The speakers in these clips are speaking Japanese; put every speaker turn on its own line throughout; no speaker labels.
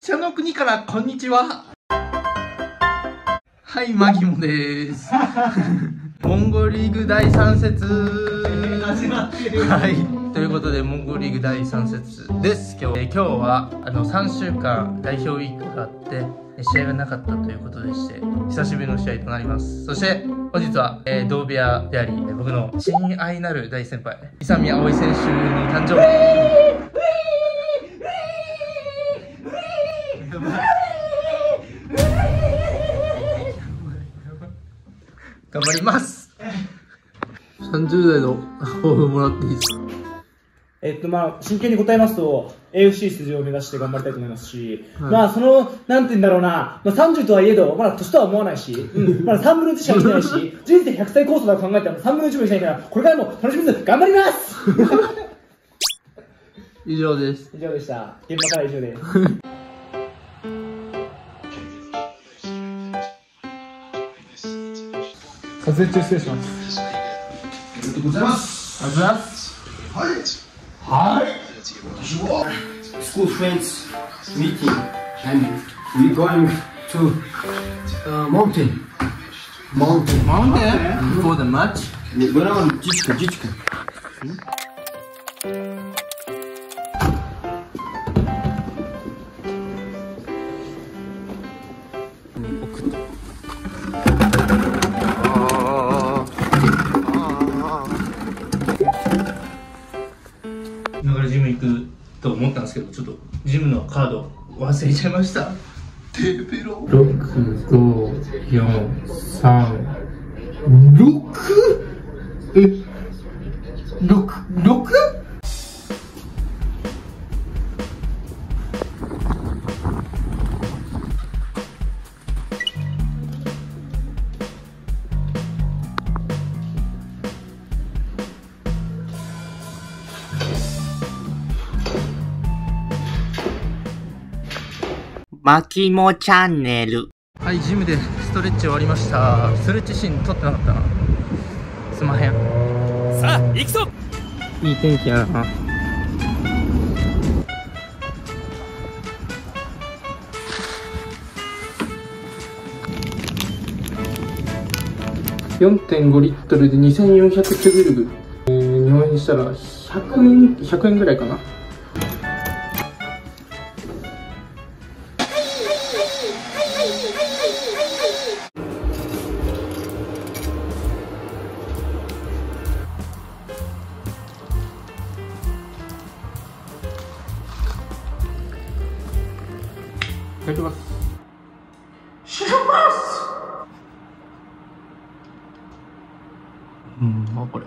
北の国からこんにちは。はい、マギモです。モンゴリーグ第3節。はい、ということでモンゴリーグ第3節です。今日は3週間代表ウィークがあって試合がなかったということでして、久しぶりの試合となります。そして本日は、同部屋であり僕の親愛なる大先輩勇見葵選手の誕生日。頑張ります。30代の抱負もらっていいですか？
真剣に答えますと AFC 出場を目指して頑張りたいと思いますし、
はい、
なんて言うんだろうな、30とはいえどまだ年とは思わないし、まだ3分の1しか生きてないし、人生100歳コースだと考えたら3分の1もしないから、これからも楽しみです頑張ります。
以上です。
以上でした。現場から以上です。撮影中失礼します。
ありがとうございます。
ありがとうございます。
はい。はい。School friends meeting and we going to mountain.
Mountain for the match.
Вырываем птичка.
今からジム行くと思ったんですけど、ちょっとジムのカード忘れちゃいました。テーペロ6、5、4、3、6？ 6？
マキモチャンネル。
はい、ジムでストレッチ終わりました。ストレッチシーン撮ってなかったな。すまへん。
さあ、行くぞ。
いい天気やな。4.5 リットルで2400キログルグ。日本円にしたら100円ぐらいかな。いただきます。これ。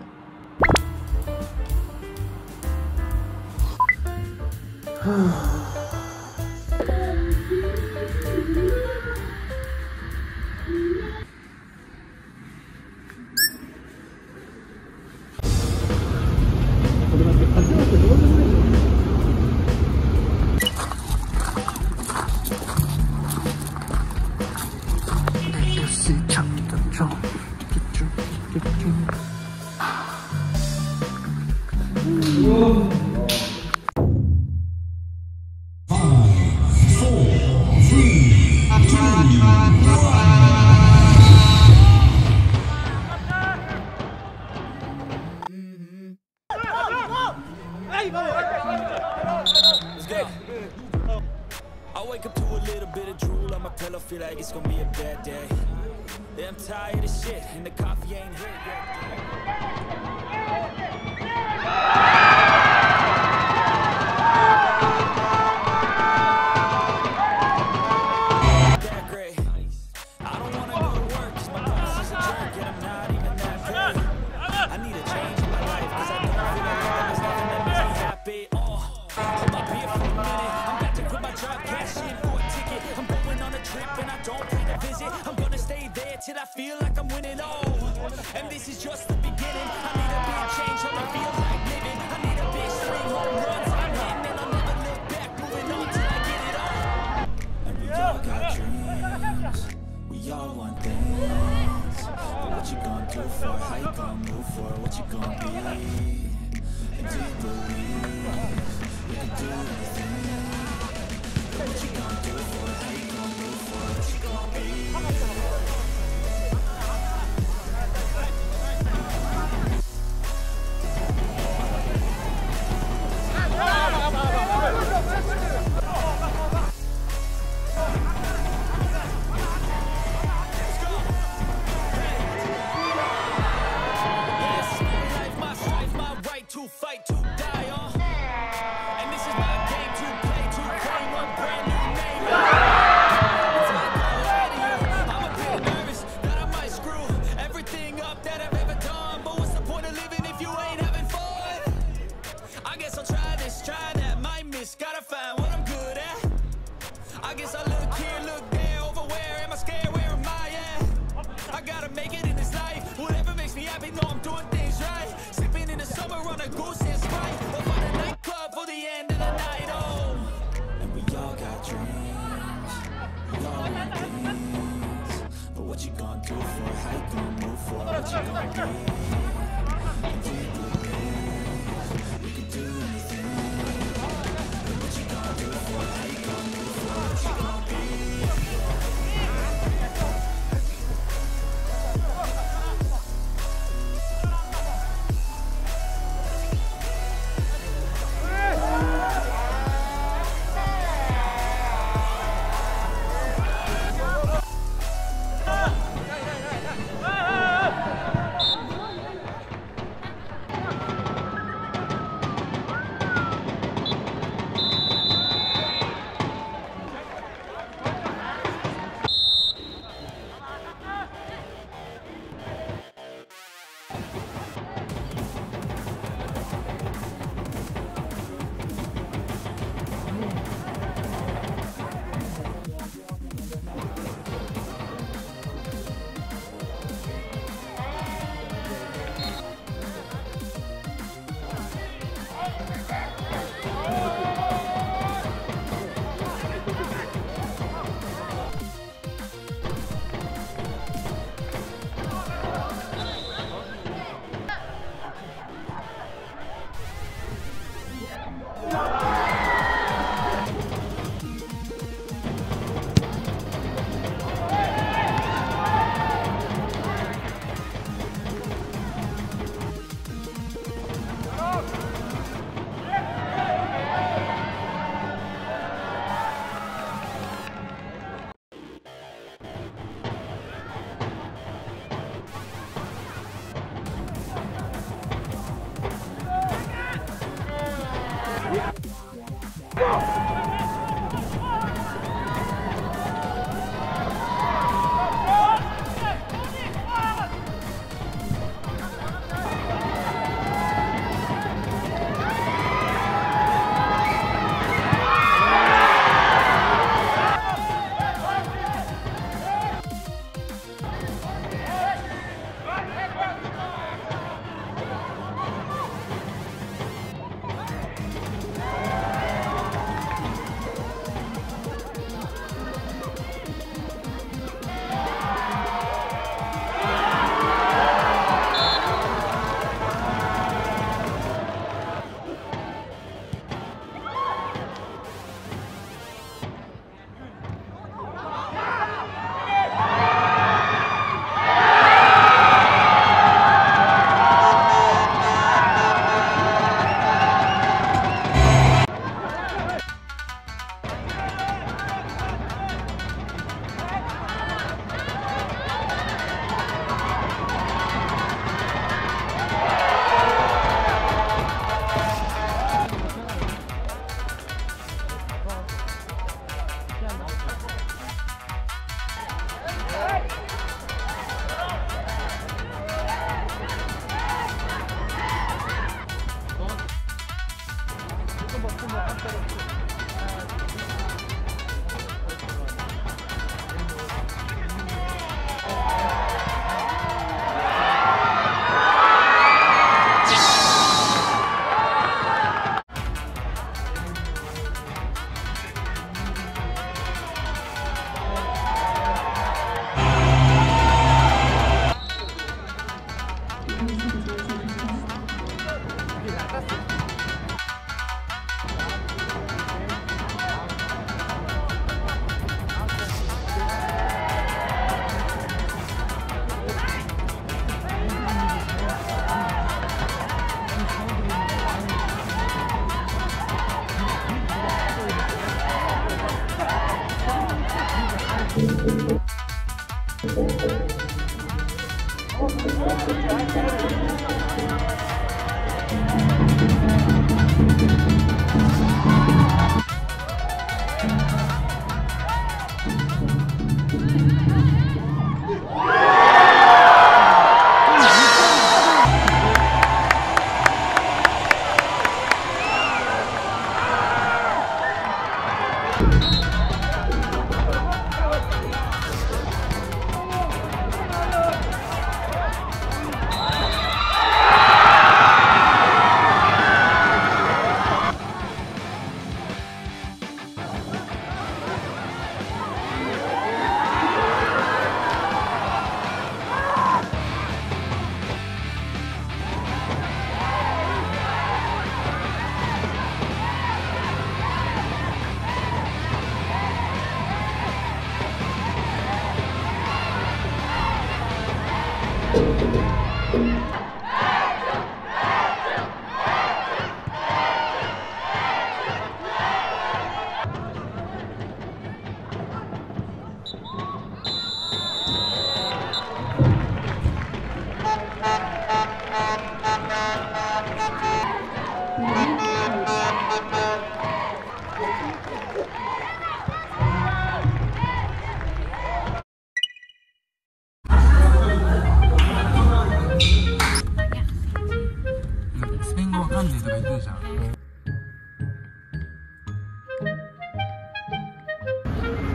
I wake up to a little bit of drool on my pillow, feel like it's gonna be a bad day. Yeah, I'm tired of shit, and the coffee ain't hit yet. That great. I don't wanna go to work, 'cause my boss is a jerk, and I'm not even that great. I need a change in my life, 'cause I don't feel like there's nothing that makes me happy. Hold my beer for a minute, I'm about to quit my job, cash in for a ticket. I'm going on a trip and I don't plan to visit. I'm gonna stay there till I feel like I'm winning. And this is just the beginning. I need a big change, how I feel like living. I need a big string, home runs I'm hitting, and I'll never look back, moving on till I get it all. And we all got dreams, we all want things. But what you gonna do for it? How you gonna move for it? What you gonna be? And do you believe you can do anything? But what you gonna do I guess I look here, look there, over where am I scared? Where am I at? I gotta make it in this life. Whatever makes me happy, know I'm doing things right. Sipping in the summer on a goose and Sprite. Or find a nightclub for the end of the night. Oh, and we all got dreams. We all want things. But what you gonna do for it? How you gonna move for it? What you gonna do? And do you believe we can do anything? But what you gonna do for it? How you gonna move for it? What you gonna be?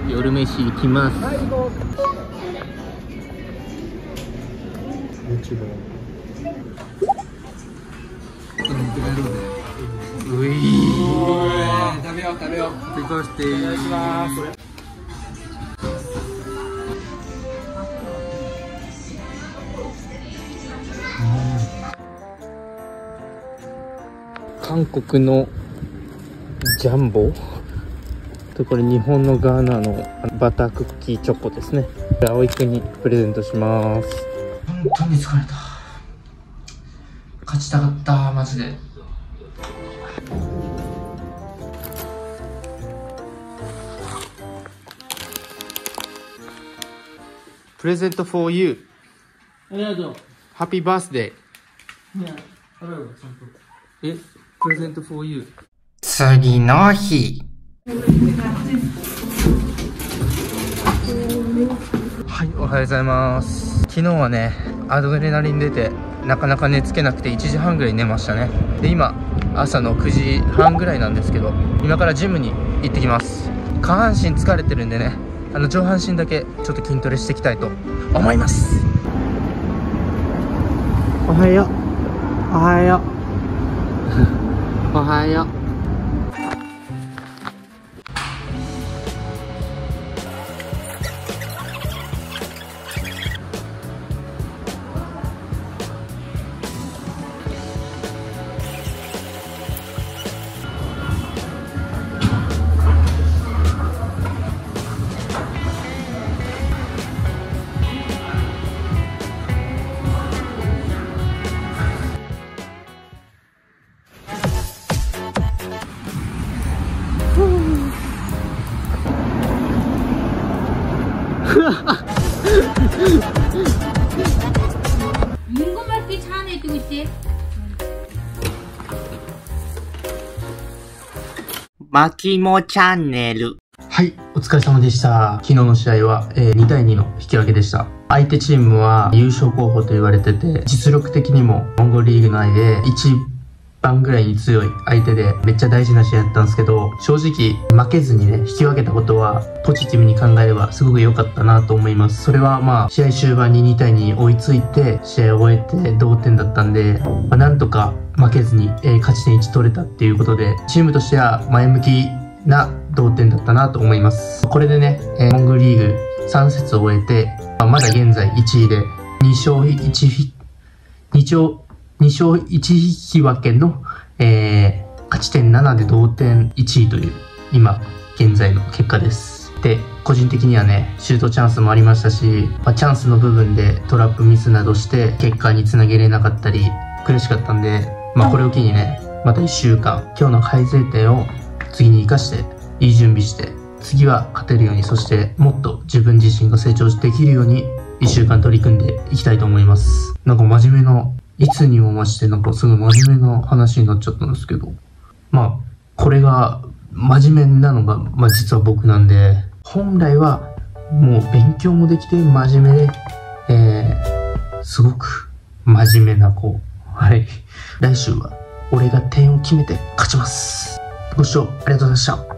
夜飯行きます。ういー、
食べよう食べよう。
食べさせて。お願いします。韓国のジャンボと、これ日本のガーナのバタークッキーチョコですね。葵くんにプレゼントします。本当に疲れた。勝ちたかったマジで。プレゼント for you。
ありがとう。
ハッピーバースデー。
ねえ、食べよう、ちゃんと。
え、プレゼント for you。
次の日。
はい、おはようございます。昨日はね、アドレナリン出てなかなか寝つけなくて1時半ぐらい寝ましたね。で、今朝の9時半ぐらいなんですけど、今からジムに行ってきます。下半身疲れてるんでね、上半身だけちょっと筋トレしていきたいと思います。おはよう、おはようおはよう。
뭉고말기 차 안에 두고 있지?
マキモチャンネル。
はい、お疲れ様でした。昨日の試合は、2対2の引き分けでした。相手チームは優勝候補と言われてて、実力的にもモンゴルリーグ内で一番ぐらいに強い相手で、めっちゃ大事な試合だったんですけど、正直負けずにね、引き分けたことはポジティブに考えればすごく良かったなと思います。それはまあ、試合終盤に2対2に追いついて、試合を終えて同点だったんで、なんとか負けずに、勝ち点1取れたっていうことで、チームとしては前向きな同点だったなと思います。これでね、モンゴルリーグ3節を終えて、まだ現在1位で2勝1引き分けの、勝ち点7で同点1位という今現在の結果です。で、個人的にはね、シュートチャンスもありましたし、チャンスの部分でトラップミスなどして結果につなげれなかったり苦しかったんで、これを機にね、また1週間今日の改善点を次に生かしていい準備して、次は勝てるように、そしてもっと自分自身が成長できるように1週間取り組んでいきたいと思います。なんか真面目な、いつにも増してなんかすごい真面目な話になっちゃったんですけど、これが真面目なのが、実は僕なんで、本来はもう勉強もできて真面目で、すごく真面目な子。はい。来週は俺が点を決めて勝ちます。ご視聴ありがとうございました。